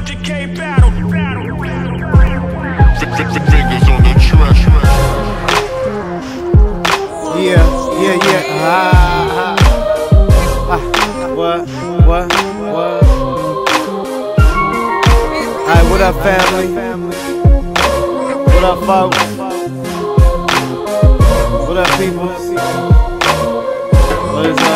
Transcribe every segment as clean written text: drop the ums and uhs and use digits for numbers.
UGK battle. Fingers on the trash. Yeah. What? Alright, what up, family? What up, folks? What up, people? What is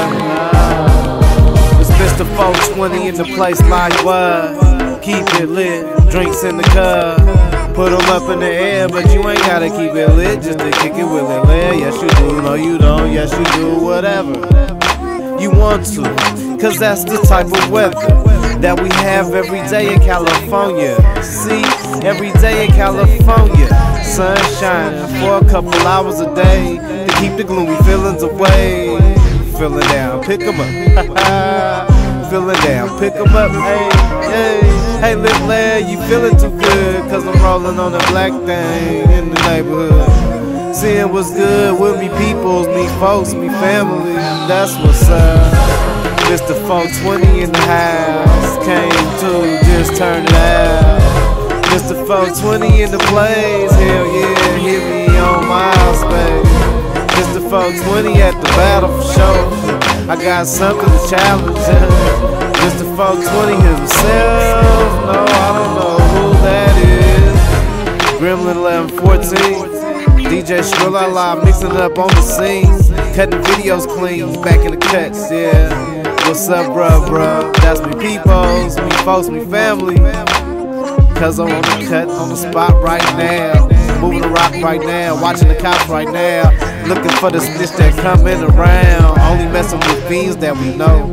that? It's Mr. 420 in the place like what? Keep it lit, drinks in the cup. Put them up in the air, but you ain't gotta keep it lit just to kick it with it. Yes, you do, no, you don't. Yes, you do, whatever you want to, cause that's the type of weather that we have every day in California. See, every day in California, sun shining for a couple hours a day to keep the gloomy feelings away. Feeling down, pick 'em up. Feeling down, pick 'em up. Hey, little lad, you feeling too good, cause I'm rolling on a black thing in the neighborhood. Seeing what's good with me peoples, me folks, me family, that's what's up. Mr. 420 in the house, came to just turn it out. Mr. 420 in the place, hell yeah, hit me on MySpace. Mr. 420 at the battle for sure, I got something to challenge him. Mr. 420 himself, no, I don't know who that is. Gremlin 1114. DJ Skrilla live, mixing it up on the scene, cutting videos clean, back in the cuts, yeah. What's up, bruh? That's me peoples, me folks, me family. Cause I'm on the cut, on the spot right now, moving the rock right now, watching the cops right now, looking for the snitch that coming around, only messing with fiends that we know.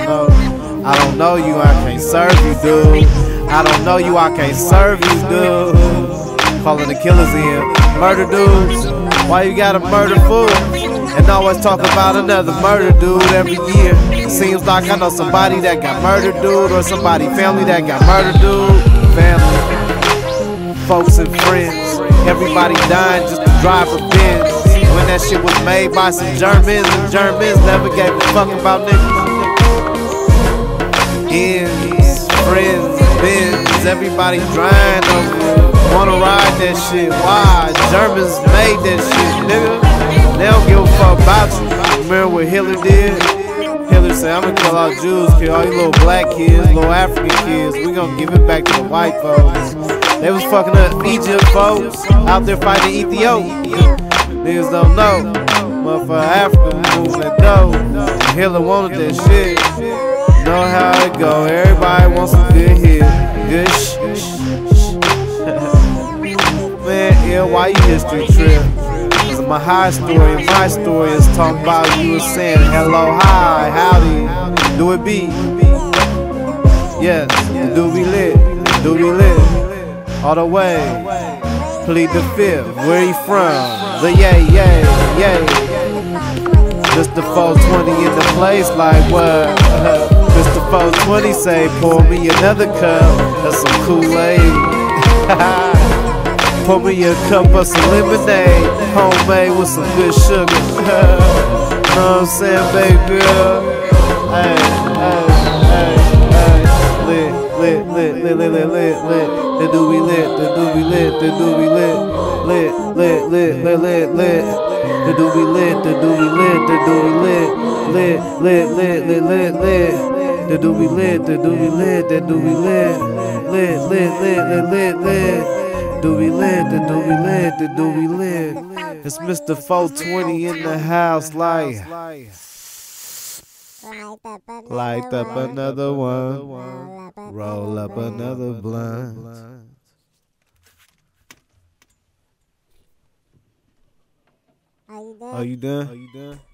I don't know you, I can't serve you, dude. I don't know you, I can't serve you, dude. Calling the killers in, murder dudes. Why you gotta murder fool? And always talk about another murder dude every year. Seems like I know somebody that got murdered, dude, or somebody family that got murdered, dude. Family, folks and friends, everybody dying just to drive a Benz. When that shit was made by some Germans, and Germans never gave a fuck about niggas. Ends, friends, Benz, everybody drying over it. Wanna ride that shit, why? Germans made that shit, nigga. They don't give a fuck about you. Remember what Hitler did? Hitler said, I'm gonna kill all Jews, kill all you little black kids, little African kids. We gonna give it back to the white folks. They was fucking up Egypt folks, out there fighting Ethiopia. Niggas don't know. Motherfucker Africa moving that dough. Hitler wanted that shit. Know how it go, everybody wants some good hit. Good shit. Man, yeah, why you history trip? Cause my high story and my story is talking about you was saying hello, hi, howdy, do it be? Yes, the do be lit, do be lit, all the way. Plead the fifth, where you from? The yay. Mr. 420 in the place like what? Mr. 420 say, pour me another cup of some Kool-Aid. Pour me a cup of some lemonade, homemade with some good sugar. Know what I'm saying, baby girl? Hey. Lit. The do we lit. The do we lit. The do we lit. Lit. The do we lit. The do we lit. The do we lit. The do we lit. The do we lit. The do we lit. Lit. Do we lit, the do we lit. It's Mr. 420 in the house, like light up another one, roll up another blunt. Are you done?